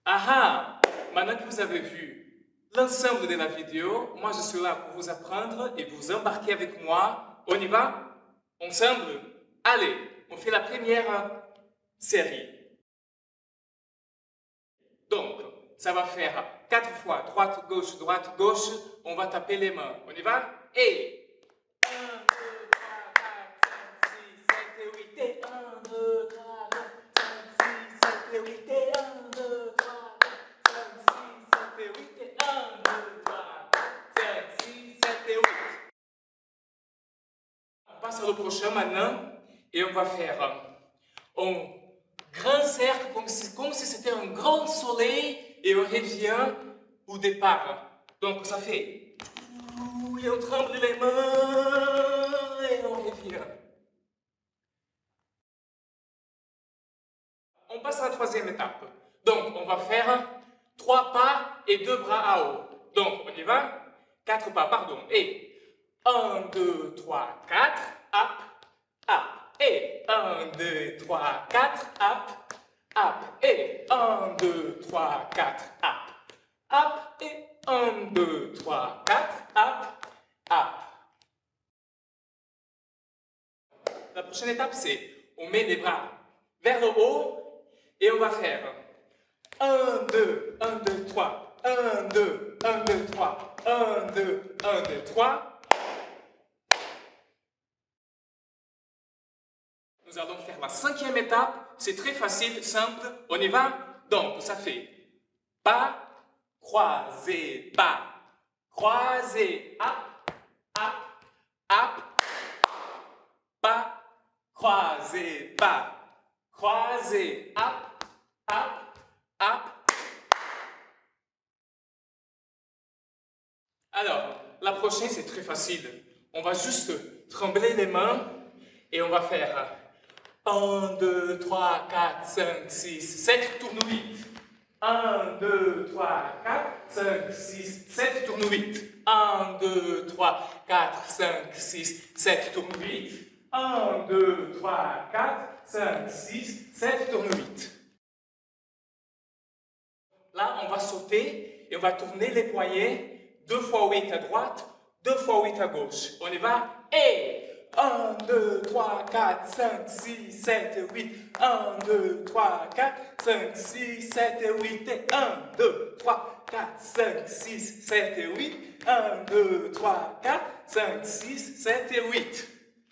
Ah ah! Maintenant que vous avez vu l'ensemble de la vidéo, moi je suis là pour vous apprendre et vous embarquer avec moi. On y va? Ensemble? Allez, on fait la première série. Donc, ça va faire 4 fois droite, gauche, on va taper les mains. On y va? Et 1, 2, 3, 4, 5, 6, 7 et 8 et 1, 2, 3, 4, 5, 6, 7 et 8 et 1, 2, 3, 4, 5, 6, 7 et 8 et 1, 2, 3, 4, 5, 6, 7 et 8. On passe au prochain maintenant et on va faire un grand cercle comme si c'était un grand soleil et on revient au départ. Donc ça fait et on tremble les mains et on revient. On passe à la troisième étape. Donc on va faire 3 pas et 2 bras à haut. Donc on y va? 4 pas, pardon. Et 1, 2, 3, 4, hop, hop. Et 1, 2, 3, 4, hop, hop. Et 1, 2, 3, 4, hop, hop. Et 1, 2, 3, 4, hop, hop. La prochaine étape, c'est on met les bras vers le haut et on va faire 1, 2, 1, 2, 3, 1, 2, 1, 2, 3, 1, 2, 1, 2, 3. Nous allons faire la cinquième étape. C'est très facile, simple. On y va? Donc, ça fait pas, croisé, pas, croisé, hop, hop, hop, pas, croisé, pas, croisé, hop, hop, hop. Alors, la prochaine, c'est très facile. On va juste trembler les mains et on va faire 1, 2, 3, 4, 5, 6, 7, tourne 8. 1, 2, 3, 4, 5, 6, 7, tourne 8. 1, 2, 3, 4, 5, 6, 7, tourne 8. 1, 2, 3, 4, 5, 6, 7, tourne 8. Là, on va sauter et on va tourner les poignets 2 fois 8 à droite, 2 fois 8 à gauche. On y va? Et 1, 2, 3, 4, 5, 6, 7, 8. 1, 2, 3, 4, 5, 6, 7 et 8. Et 1, 2, 3, 4, 5, 6, 7 et 8. 1, 2, 3, 4, 5, 6, 7 et 8.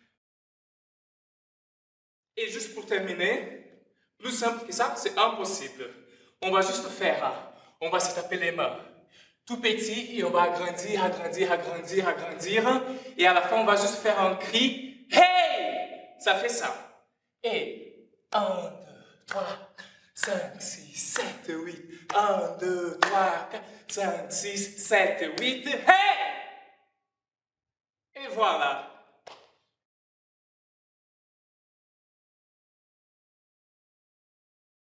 Et juste pour terminer, plus simple que ça, c'est impossible. On va juste faire, on va se taper les mains tout petit et on va agrandir, agrandir, agrandir, agrandir. Et à la fin, on va juste faire un cri. Hey! Ça fait ça. Et 1, 2, 3, 5, 6, 7, 8. 1, 2, 3, 4, 5, 6, 7, 8. Hey! Et voilà.